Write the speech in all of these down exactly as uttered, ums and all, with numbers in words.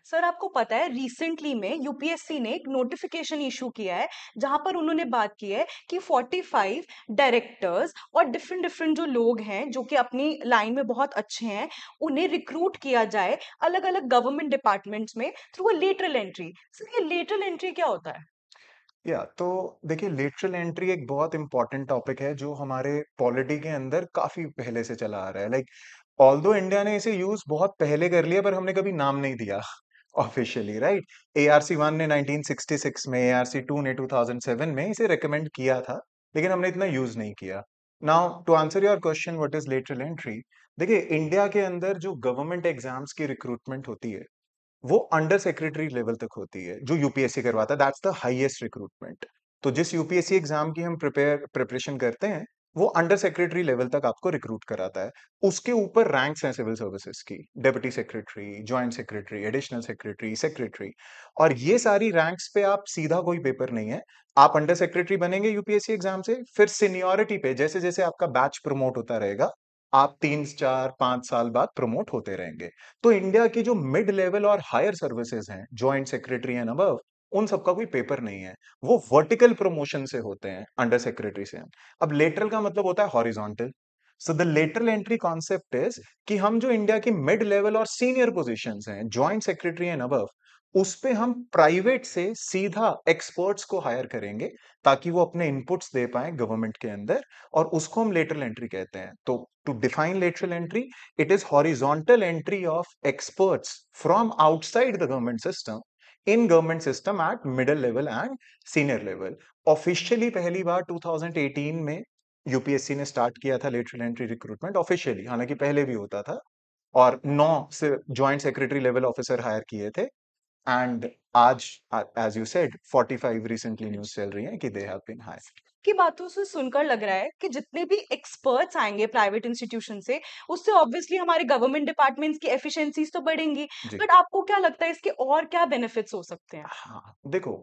Sir आपको पता है रिसेंटली में यूपीएससी ने एक नोटिफिकेशन इशू किया है जहां पर उन्होंने बात की है कि पैंतालीस डायरेक्टर्स और डिफरेंट डिफरेंट जो लोग हैं जो कि अपनी लाइन में बहुत अच्छे हैं उन्हें रिक्रूट किया जाए अलग अलग गवर्नमेंट डिपार्टमेंट्स में through a lateral entry. Sir ये लेटरल एंट्री क्या होता है? या तो देखिए लेटरल एंट्री एक बहुत इंपॉर्टेंट टॉपिक है जो हमारे पॉलिटी के अंदर काफी पहले से चला आ रहा है। लाइक ऑल्दो इंडिया ने इसे यूज बहुत पहले कर लिया पर हमने कभी नाम नहीं दिया ऑफिशियली, राइट। एआरसी वन ने नाइनटीन सिक्सटी सिक्स में, एआरसी टू ने टू थाउज़ेंड सेवन में इसे रेकमेंड किया था, लेकिन हमने इतना यूज नहीं किया। Now to answer your question what is lateral entry, देखिए इंडिया के अंदर जो गवर्नमेंट एग्जाम्स की रिक्रूटमेंट होती है वो अंडर सेक्रेटरी लेवल तक होती है, जो यूपीएससी करवाता है। That's the highest recruitment. तो जिस यूपीएससी एग्जाम की हम प्रिपेयर प्रिपरेशन करते हैं, वो अंडर सेक्रेटरी लेवल तक आपको रिक्रूट कराता है। उसके ऊपर रैंक्स हैं सिविल सर्विसेज की, deputy secretary, joint secretary, additional secretary, secretary. और ये सारी रैंक्स पे आप सीधा कोई पेपर नहीं है, आप अंडर सेक्रेटरी बनेंगे यूपीएससी एग्जाम से, फिर सीनियोरिटी पे जैसे जैसे आपका बैच प्रमोट होता रहेगा, आप तीन चार पांच साल बाद प्रमोट होते रहेंगे। तो इंडिया की जो मिड लेवल और हायर सर्विसेज हैं, जॉइंट सेक्रेटरी एंड अबव, उन सबका कोई पेपर नहीं है। वो वर्टिकल प्रमोशन से होते हैं, अंडर सेक्रेटरी से। अब लेटरल का मतलब होता है horizontal. So the lateral entry concept is कि हम जो इंडिया की मिड लेवल और सीनियर पोजीशंस हैं, जॉइंट सेक्रेटरी एंड अबव, उस पे हम प्राइवेट से सीधा एक्सपर्ट्स को हायर करेंगे ताकि वो अपने इनपुट्स दे पाए गवर्नमेंट के अंदर, और उसको हम लेटरल एंट्री कहते हैं। तो to define lateral entry, it is horizontal entry of experts from outside the government system in government system at middle level and senior level. Officially पहली बार टू थाउज़ेंड एटीन में यूपीएससी ने start किया था lateral entry recruitment officially, हालांकि पहले भी होता था। और नौ से joint secretary level officer hire किए थे। एंड आज, as you said, forty five recently news चल रही है कि दे हैव बीन हायर। की बातों से सुनकर लग रहा है कि जितने भी एक्सपर्ट्स आएंगे प्राइवेट इंस्टीट्यूशन से उससे ऑब्वियसली हमारे गवर्नमेंट डिपार्टमेंट्स की एफिशिएंसीज तो बढ़ेंगी। जी। बट आपको क्या लगता है इसके और क्या बेनिफिट्स हो सकते हैं? हाँ, देखो,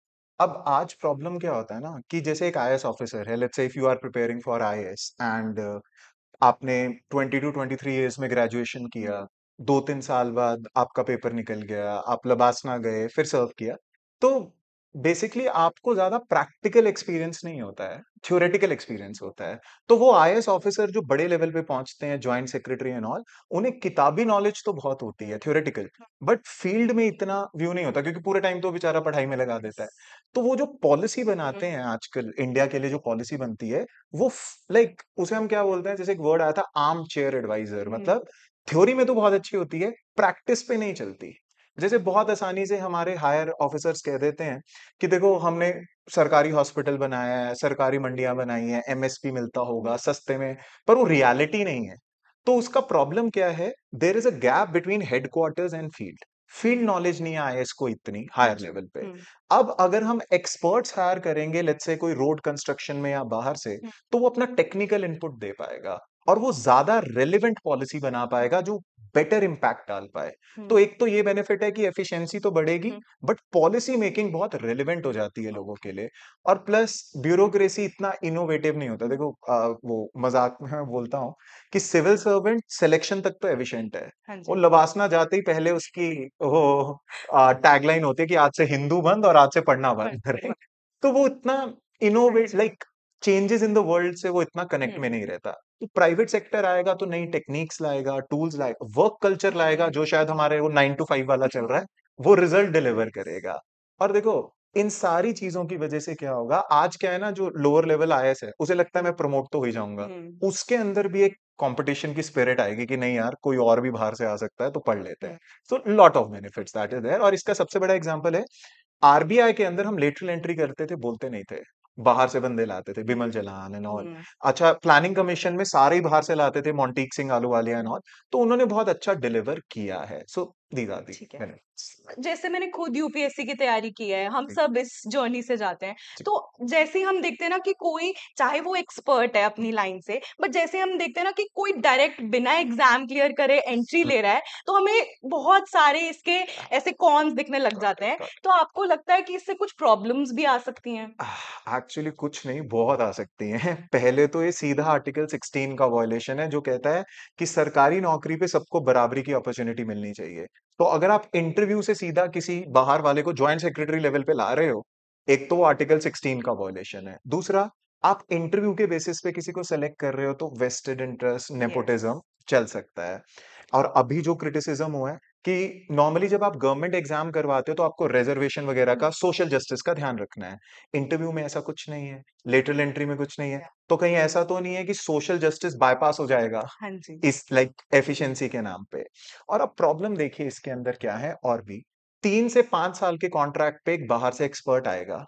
अब आज प्रॉब्लम क्या होता है ना कि जैसे एक आईएएस ऑफिसर है, let's say if you are preparing for IAS and आपने twenty two twenty three years में ग्रेजुएशन किया, दो तीन साल बाद आपका पेपर निकल गया, आप लबासना गए, फिर सर्व किया। तो बेसिकली आपको ज्यादा प्रैक्टिकल एक्सपीरियंस नहीं होता है, थ्योरेटिकल एक्सपीरियंस होता है। तो वो आईएएस ऑफिसर जो बड़े लेवल पे पहुंचते हैं, जॉइंट सेक्रेटरी एंड ऑल, उन्हें किताबी नॉलेज तो बहुत होती है, थ्योरेटिकल, बट फील्ड में इतना व्यू नहीं होता क्योंकि पूरे टाइम तो बेचारा पढ़ाई में लगा देता है। तो वो जो पॉलिसी बनाते हैं आजकल इंडिया के लिए, जो पॉलिसी बनती है, वो लाइक उसे हम क्या बोलते हैं, जैसे एक वर्ड आया था, आर्म चेयर एडवाइजर। मतलब थ्योरी में तो बहुत अच्छी होती है, प्रैक्टिस पे नहीं चलती। जैसे बहुत आसानी से हमारे हायर ऑफिसर्स कह देते हैं कि देखो हमने सरकारी हॉस्पिटल बनाया है, सरकारी मंडियां बनाई हैं, एमएसपी मिलता होगा सस्ते में, पर वो रियलिटी नहीं है। तो उसका प्रॉब्लम क्या है, there is a gap between headquarters and field. Field knowledge नहीं है इसको इतनी हायर लेवल पे। अब अगर हम एक्सपर्ट्स हायर करेंगे, लेट्स से कोई रोड कंस्ट्रक्शन में या बाहर से, तो वो अपना टेक्निकल इनपुट दे पाएगा और वो ज्यादा रेलिवेंट पॉलिसी बना पाएगा जो बेटर इम्पैक्ट डाल पाए। तो एक तो ये बेनिफिट है कि एफिशिएंसी तो बढ़ेगी, बट पॉलिसी मेकिंग बहुत रेलिवेंट हो जाती है लोगों के लिए। और प्लस ब्यूरोक्रेसी इतना इनोवेटिव नहीं होता। देखो, आ, वो मजाक में मैं बोलता हूँ कि सिविल सर्वेंट सिलेक्शन तक तो एफिशिएंट है। हाँ वो जी। लबासना जाते ही पहले उसकी वो टैगलाइन होती है कि आज से हिंदू बंद और आज से पढ़ना बंद करें। तो वो इतना innovate, like changes in the world से वो इतना कनेक्ट में नहीं रहता। तो प्राइवेट सेक्टर आएगा तो नई टेक्निक्स लाएगा, टूल्स लाएगा, वर्क कल्चर लाएगा, जो शायद हमारे वो नाइन टू फाइव वाला चल रहा है, वो रिजल्ट डिलीवर करेगा। और देखो, इन सारी चीजों की वजह से क्या होगा, आज क्या है ना, जो लोअर लेवल आईएएस है उसे लगता है मैं प्रमोट तो हो ही जाऊंगा, उसके अंदर भी एक कंपटीशन की स्पिरिट आएगी कि नहीं यार, कोई और भी बाहर से आ सकता है तो पढ़ लेते हैं। So lot of benefits that is there. और इसका सबसे बड़ा एग्जांपल है, आरबीआई के अंदर हम लेटरल एंट्री करते थे, बोलते नहीं थे, बाहर से बंदे लाते थे, बिमल जलान एंड ऑल। अच्छा, प्लानिंग कमीशन में सारे ही बाहर से लाते थे, मोंटीक सिंह आलूवालिया एंड ऑल। तो उन्होंने बहुत अच्छा डिलीवर किया है। सो दीज आर दी ठीक है। बेनिफिट्स। जैसे मैंने खुद यूपीएससी की तैयारी की है, हम जी, सब इस जर्नी से जाते हैं। जी, तो जैसे ही हम देखते हैं ना कि कोई चाहे वो एक्सपर्ट है अपनी लाइन से, बट जैसे हम देखते हैं ना कि कोई डायरेक्ट बिना एग्ज़ाम क्लियर करे एंट्री हुँ, ले रहा है, तो हमें बहुत सारे इसके ऐसे कॉन्स दिखने लग गॉट जाते इट, हैं। गॉट तो आपको लगता है कि इससे कुछ प्रॉब्लम्स भी आ सकती हैं? आह, एक्चुअली कुछ नहीं, बहुत आ सकती हैं। पहले तो ये सीधा आर्टिकल सिक्सटीन का वायलेशन है जो कहता है कि सरकारी नौकरी पे सबको बराबरी की अपॉर्चुनिटी मिलनी चाहिए। तो अगर आप इंटरव्यू से सीधा किसी बाहर वाले को ज्वाइंट सेक्रेटरी लेवल पे ला रहे हो, एक तो वो आर्टिकल सिक्सटीन का वॉयलेशन है। दूसरा, आप इंटरव्यू के बेसिस पे किसी को सेलेक्ट कर रहे हो तो वेस्टेड इंटरेस्ट, यस। नेपोटिज्म चल सकता है। और अभी जो क्रिटिसिज्म हुआ है कि नॉर्मली जब आप गवर्नमेंट एग्जाम करवाते हो तो आपको रिजर्वेशन वगैरह का, सोशल जस्टिस का ध्यान रखना है। इंटरव्यू में ऐसा कुछ नहीं है, लेटरल एंट्री में कुछ नहीं है। तो कहीं ऐसा तो नहीं है कि सोशल जस्टिस बायपास हो जाएगा हाँ जी। इस लाइक एफिशिएंसी के नाम पे। और अब प्रॉब्लम देखिए इसके अंदर क्या है और भी, तीन से पांच साल के कॉन्ट्रैक्ट पे एक बाहर से एक्सपर्ट आएगा।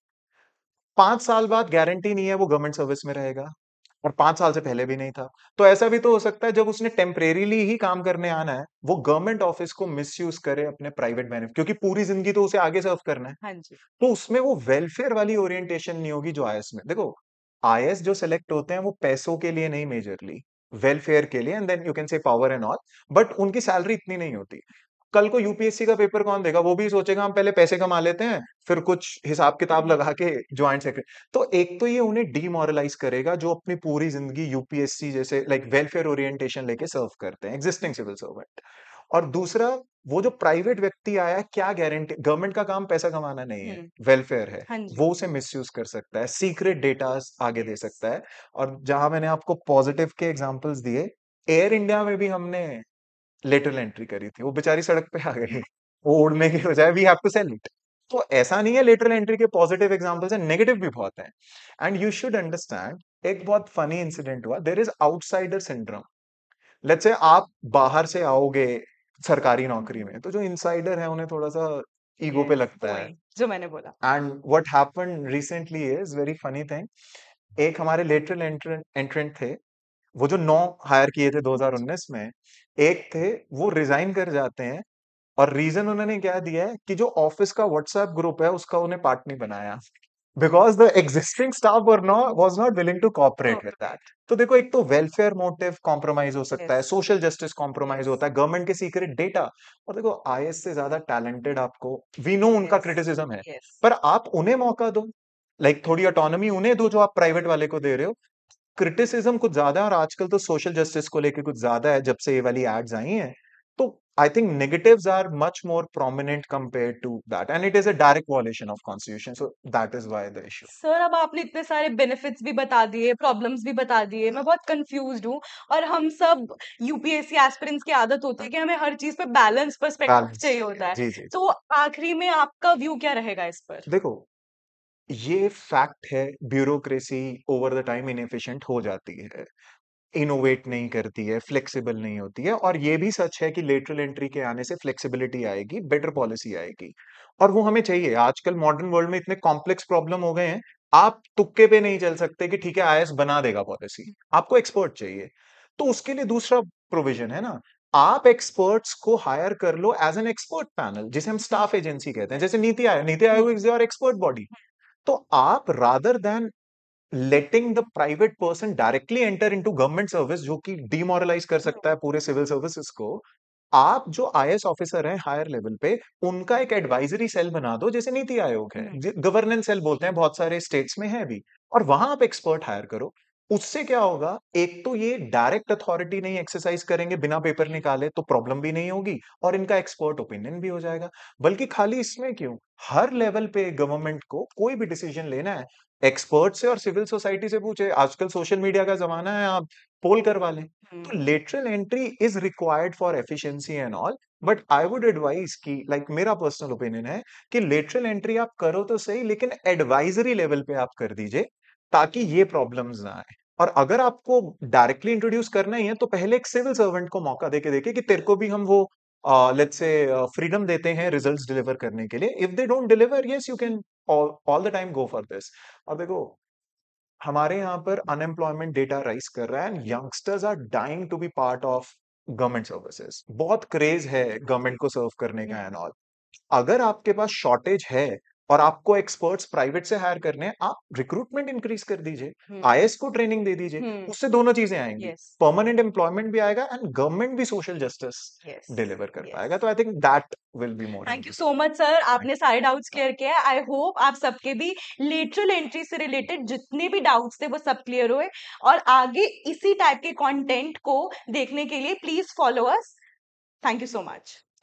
पांच साल बाद गारंटी नहीं है वो गवर्नमेंट सर्विस में रहेगा, और पांच साल से पहले भी नहीं था। तो ऐसा भी तो हो सकता है जब उसने टेम्परेरीली ही काम करने आना है, वो गवर्नमेंट ऑफिस को मिसयूज करे अपने प्राइवेट बेनिफिट, क्योंकि पूरी जिंदगी तो उसे आगे सर्व करना है। हाँ जी। तो उसमें वो वेलफेयर वाली ओरिएंटेशन नहीं होगी जो आईएएस में। देखो, आईएएस जो सेलेक्ट होते हैं वो पैसों के लिए नहीं, मेजरली वेलफेयर के लिए, and then you can say power and all, but उनकी सैलरी इतनी नहीं होती। कल को यूपीएससी का पेपर कौन देगा? वो भी सोचेगा हम पहले पैसे कमा लेते हैं, फिर कुछ हिसाब किताब लगा के ज्वाइंट सेक्रेटरी। तो एक तो ये उन्हें डीमोरलाइज करेगा जो अपनी पूरी जिंदगी यूपीएससी जैसे लाइक वेलफेयर ओरिएंटेशन लेके सर्व करते हैं, एग्जिस्टिंग सिविल सर्वेंट। और दूसरा, वो जो प्राइवेट व्यक्ति आया है, क्या गारंटी? गवर्नमेंट का काम पैसा कमाना नहीं है, हम्म। वेलफेयर है। हाँ जी। वो उसे मिसयूज कर सकता है, सीक्रेट डेटा आगे दे सकता है। और जहां मैंने आपको पॉजिटिव के एग्जांपल्स दिए, एयर इंडिया में भी हमने लेटरल एंट्री करी थी, वो बेचारी सड़क पे आ गई, वो उड़ने के बजाय we have to sell it. तो ऐसा नहीं है, लेटरल एंट्री के पॉजिटिव एग्जांपल्स हैं, नेगेटिव भी बहुत हैं। एंड यू शुड अंडरस्टैंड, एक बहुत फनी इंसिडेंट हुआ, there is outsider syndrome. Let's say आप बाहर से आओगे सरकारी नौकरी में, तो जो इनसाइडर है उन्हें थोड़ा सा ईगो पे यस, लगता है। पॉइंट जो मैंने बोला। And what happened recently is very funny thing. एक हमारे लेटरल एंट्रेंट थे, वो जो नौ हायर किए थे हाँ जी। दो हज़ार उन्नीस में, एक थे, वो रिजाइन कर जाते हैं। और रीजन उन्होंने क्या दिया है कि जो ऑफिस का व्हाट्सएप ग्रुप है उसका उन्हें पार्ट नहीं बनाया, because the existing staff were not was not willing to cooperate with that. Corporate. तो देखो, एक तो वेलफेयर मोटिव कॉम्प्रोमाइज हो सकता है, yes. Social justice compromise yes. होता है, गवर्नमेंट के सीक्रेट डेटा। और देखो, आईएएस से ज्यादा टैलेंटेड आपको, वी नो उनका यस। क्रिटिसिज्म है, यस। पर आप उन्हें मौका दो, लाइक like, थोड़ी ऑटोनॉमी उन्हें दो जो आप प्राइवेट वाले को दे रहे हो। क्रिटिसिज्म कुछ ज्यादा है, और आजकल तो सोशल जस्टिस को लेके कुछ ज्यादा है जब से ये वाली एड्स आई हैं। तो I think negatives are much more prominent compared to that, and it is a direct violation of constitution, so that is why the issue. Sir, अब आपने इतने सारे बेनिफिट्स भी बता दिए, प्रॉब्लम्स भी बता दिए, मैं बहुत कंफ्यूज्ड हूँ। और हम सब यूपीएससी एस्पिरेंट्स की आदत होती है कि हमें हर चीज पे बैलेंस पर्सपेक्टिव बैलेंस, चाहिए होता है। जी जी जी। तो आखिरी में आपका व्यू क्या रहेगा इस पर? देखो, ये फैक्ट है, bureaucracy over the time inefficient हो जाती है, इनोवेट नहीं करती है, फ्लेक्सिबल नहीं होती है। और ये भी सच है कि लेटरल एंट्री के आने से फ्लेक्सिबिलिटी आएगी, बेटर पॉलिसी आएगी, और वो हमें चाहिए। आजकल मॉडर्न वर्ल्ड में इतने कॉम्प्लेक्स प्रॉब्लम हो गए हैं, आप तुक्के पे नहीं चल सकते कि ठीक है आईएएस बना देगा पॉलिसी, आपको एक्सपर्ट चाहिए। तो उसके लिए दूसरा प्रोविजन है ना, आप एक्सपर्ट्स को हायर कर लो एज एन एक्सपर्ट पैनल, जिसे हम स्टाफ एजेंसी कहते हैं, जैसे NITI Aayog. NITI Aayog is your expert body. तो आप rather than letting the private person directly enter into government service, जो कि डिमोरलाइज कर सकता है पूरे सिविल सर्विसेज को, आप जो आईएएस ऑफिसर हैं हायर लेवल पे, उनका एक एडवाइजरी सेल बना दो, जैसे नीति आयोग है, हम्म। गवर्नेंस सेल बोलते हैं, बहुत सारे स्टेट्स में है भी। और वहां आप एक्सपर्ट हायर करो। उससे क्या होगा, एक तो ये डायरेक्ट अथॉरिटी नहीं एक्सरसाइज करेंगे बिना पेपर निकाले, तो प्रॉब्लम भी नहीं होगी, और इनका एक्सपर्ट ओपिनियन भी हो जाएगा। बल्कि खाली इसमें क्यों, हर लेवल पे गवर्नमेंट को कोई भी डिसीजन लेना है, एक्सपर्ट से और सिविल सोसाइटी से पूछे। आजकल सोशल मीडिया का जमाना है, आप पोल करवा लें। तो हम्म। Lateral entry is required for efficiency and all, but I would advise कि लाइक like, मेरा पर्सनल ओपिनियन है कि लेटरल एंट्री आप करो तो सही, लेकिन एडवाइजरी लेवल पे आप कर दीजिए, ताकि ये प्रॉब्लम्स ना आए। और अगर आपको डायरेक्टली इंट्रोड्यूस करना ही है, तो पहले एक सिविल सर्वेंट को मौका देके देखे कि तेरे को भी हम वो लेट्स से फ्रीडम देते हैं रिजल्ट्स डिलीवर करने के लिए। If they don't deliver, yes you can all the time go for this. और देखो, हमारे यहाँ पर अनएम्प्लॉयमेंट डेटा राइज कर रहा है, and youngsters are dying to be part of government services. बहुत क्रेज है गवर्नमेंट को सर्व करने का एंड हम्म। ऑल। अगर आपके पास शॉर्टेज है और आपको एक्सपर्ट्स प्राइवेट से हायर करने हैं, आप रिक्रूटमेंट इंक्रीज कर दीजिए, हम्म। आईएएस को ट्रेनिंग दे दीजिए। हम्म। उससे दोनों चीजें आएंगी, यस। परमानेंट एम्प्लॉयमेंट भी आएगा, एंड गवर्नमेंट भी सोशल जस्टिस यस। डिलीवर कर यस। पाएगा। तो I think that will be more thank you helpful. So much sir, आपने सारे डाउट्स क्लियर किया है। आई होप आप सबके भी लेटरल एंट्री से रिलेटेड जितने भी डाउट्स थे वो सब क्लियर हुए। और आगे इसी टाइप के कंटेंट को देखने के लिए please follow us. Thank you so much.